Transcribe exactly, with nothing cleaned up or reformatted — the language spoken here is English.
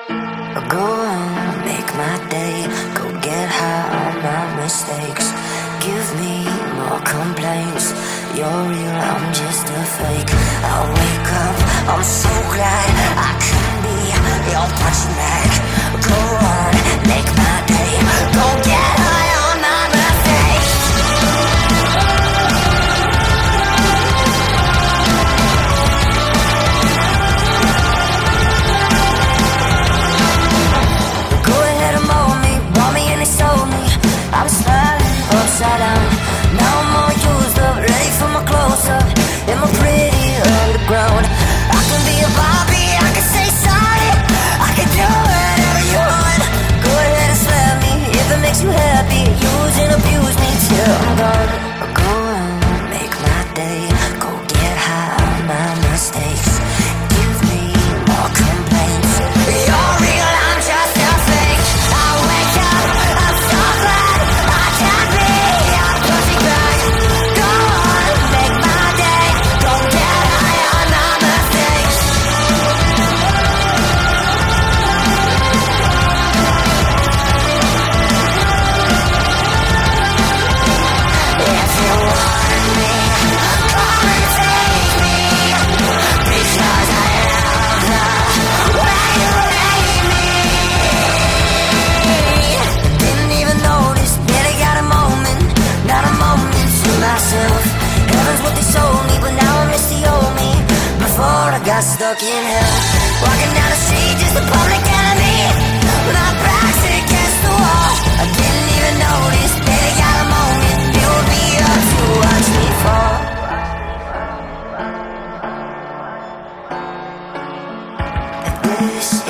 Go on, make my day. Go get high on my mistakes. Give me more complaints. You're real, I'm just a fake. I wake up, I'm so glad I can be your punching bag. Go on, make my day. Go get high on my mistakes. Go ahead and mold me, want me and they sold me. I'm smiling upside down. Now I'm all used up, ready for my close-up. In my pretty underground. I can be a Barbie, I can say sorry. I can do whatever you want. Go ahead and slap me if it makes you happy. Use and abuse me till I'm gone. Go on, make my day. Go get high on my mistakes. Give me more complaints. You're real, I'm just a fake. I wake up, I'm so glad I can't be a pussy bag. Go on, make my day. Go get high on my mistakes. If you want me, come and take me. Because I love the way you made me. Didn't even notice, barely got a moment. Not a moment to myself. Heaven's what they sold me, but now I miss the old me. Before I got stuck in hell. Walking down the street, just a public enemy. My back's against the wall. I didn't even notice, barely got a moment. Build me up to watch me fall. If this